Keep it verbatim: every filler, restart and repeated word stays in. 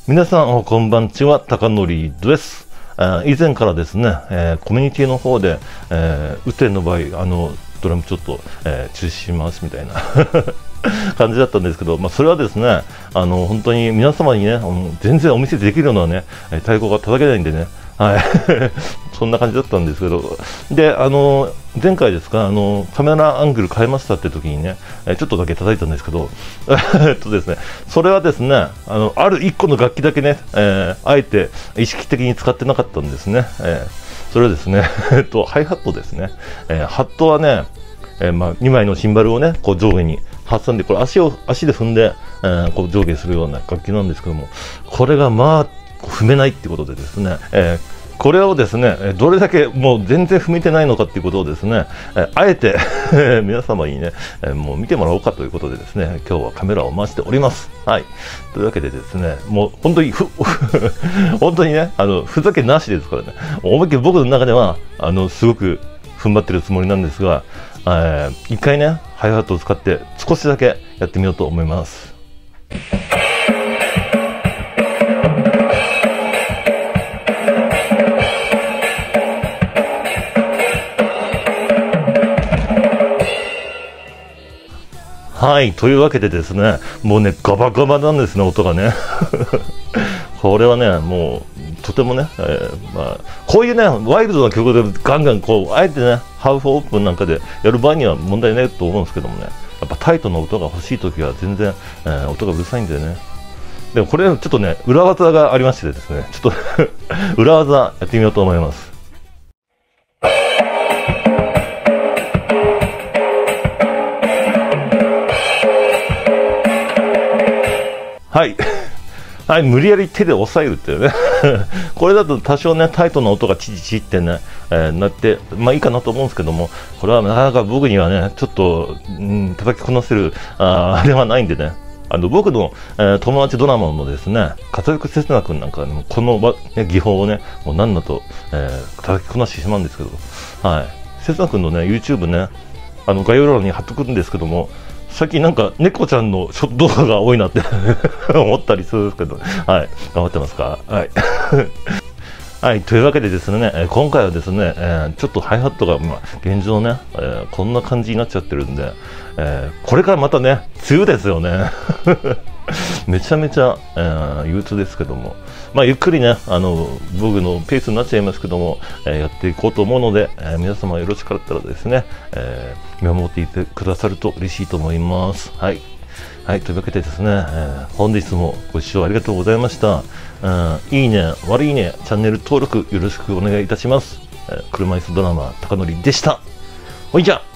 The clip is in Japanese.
皆さん、こんばんちは、高則です。以前からですね、えー、コミュニティの方で、えー、雨天の場合、あの、ドラムちょっと、えー、中止しますみたいな感じだったんですけど、まあ、それはですね、あの、本当に皆様にね、全然お見せできるようなね、太鼓が叩けないんでね、はい。そんな感じだったんですけど、で、あの、前回ですか、あの、カメラアングル変えましたって時にね、えちょっとだけ叩いたんですけど、えっとですね、それはですね、あの、ある一個の楽器だけね、えー、あえて意識的に使ってなかったんですね。えー、それはですね、えっと、ハイハットですね。えー、ハットはね、えー、まあ、にまいのシンバルをね、こう上下に挟んで、これ足を、足で踏んで、えー、こう上下するような楽器なんですけども、これがまあ、踏めないってことでですね、えー、これをですね、どれだけもう全然踏めてないのかっていうことをですね、えあえて皆様にね、もう見てもらおうかということでですね、今日はカメラを回しております。はい。というわけでですね、もう本当にふ、本当にね、あの、ふざけなしですからね、思いっきり僕の中では、あの、すごく踏ん張ってるつもりなんですが、えー、一回ね、ハイハットを使って少しだけやってみようと思います。はい、というわけでですね、もうね、ガバガバなんですね、音がね。これはね、もう、とてもね、えーまあ、こういうね、ワイルドな曲でガンガンこう、あえてね、ハーフオープンなんかでやる場合には問題ないと思うんですけどもね、やっぱタイトな音が欲しいときは全然、えー、音がうるさいんでね。でもこれ、ちょっとね、裏技がありましてですね、ちょっと裏技やってみようと思います。はい。はい、無理やり手で押さえるっていうね。これだと多少ね、タイトな音がチチチってね、えー、なって、まあいいかなと思うんですけども、これはなかなか僕にはね、ちょっと、うん、叩きこなせる、ああれはないんでね。あの、僕の、えー、友達ドラマーのですね、片岡節也君なんかは、ね、この、ね、技法をね、もう何だと、えー、叩きこなしてしまうんですけど、はい。節也君のね、YouTube ね、あの、概要欄に貼っとくんですけども、最近なんか猫ちゃんのショット動画が多いなって思ったりするんですけど、はい、頑張ってますか。はい。はい、というわけでですね、えー、今回はですね、えー、ちょっとハイハットが、まあ、現状ね、えー、こんな感じになっちゃってるんで、えー、これからまたね、梅雨ですよね。めちゃめちゃ、えー、憂鬱ですけども、まあ、ゆっくりね、あの、僕のペースになっちゃいますけども、えー、やっていこうと思うので、えー、皆様よろしかったらですね、えー、見守っていてくださると嬉しいと思います。はい。はい、というわけでですね、えー、本日もご視聴ありがとうございました。うん、いいね、悪いね、チャンネル登録よろしくお願いいたします。えー、車椅子ドラマー高則でした。ほいじゃ。